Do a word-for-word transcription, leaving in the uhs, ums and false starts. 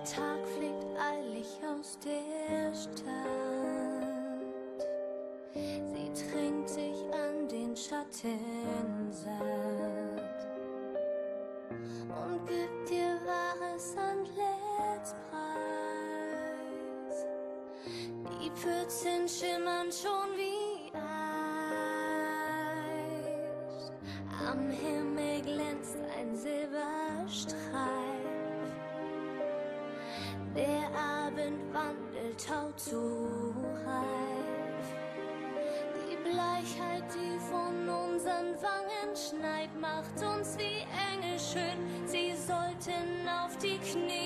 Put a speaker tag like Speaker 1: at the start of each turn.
Speaker 1: Tag fliegt eilig aus der Stadt. Sie trinkt sich an den Schatten satt und gibt ihr wahres Antlitz preis. Die Pfützen schimmern schon wie Eis. Am Himmel glänzt ein Silberstreif. Der Abend wandelt taut zu reif. Die Bleichheit, die von unseren Wangen schneit, macht uns wie Engel schön. Sie sollten auf die Knie